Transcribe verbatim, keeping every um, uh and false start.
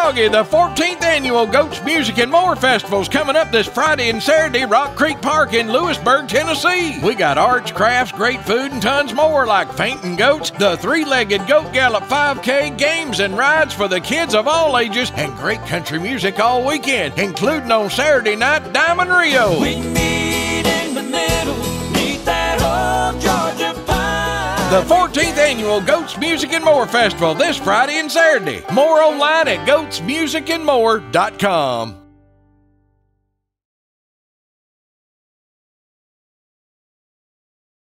doggy, the fourteenth Annual Goats Music and More Festival's coming up this Friday and Saturday, Rock Creek Park in Lewisburg, Tennessee. We got arts, crafts, great food, and tons more like fainting goats, the three-legged goat gallop five K, games and rides for the kids of all ages, and great country music all weekend, including on Saturday night, Diamond Rio. We meet in the middle, meet that old Georgia pine. The fourteenth Annual Goats Music and More Festival this Friday and Saturday. More online at goats music and more dot com.